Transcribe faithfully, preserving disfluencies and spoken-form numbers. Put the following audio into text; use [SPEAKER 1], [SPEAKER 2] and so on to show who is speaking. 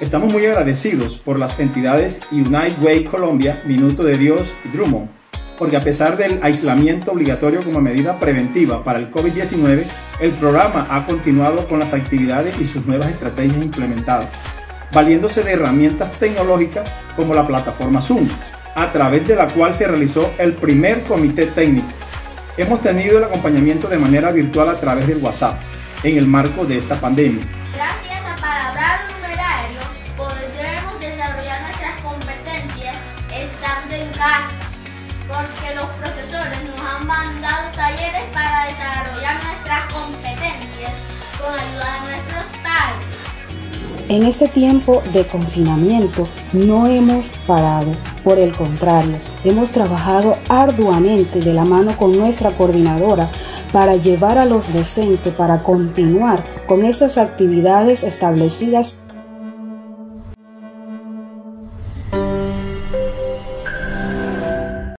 [SPEAKER 1] Estamos muy agradecidos por las entidades Unite Way Colombia, Minuto de Dios y Drummond, porque a pesar del aislamiento obligatorio como medida preventiva para el COVID diecinueve, el programa ha continuado con las actividades y sus nuevas estrategias implementadas, valiéndose de herramientas tecnológicas como la plataforma Zoom, a través de la cual se realizó el primer comité técnico. Hemos tenido el acompañamiento de manera virtual a través del WhatsApp, en el marco de esta pandemia.
[SPEAKER 2] Gracias a Palabrar Numerario podremos desarrollar nuestras competencias estando en casa, porque los profesores nos han mandado talleres para desarrollar nuestras competencias con ayuda de nuestros padres.
[SPEAKER 3] En este tiempo de confinamiento no hemos parado, por el contrario, hemos trabajado arduamente de la mano con nuestra coordinadora para llevar a los docentes para continuar con esas actividades establecidas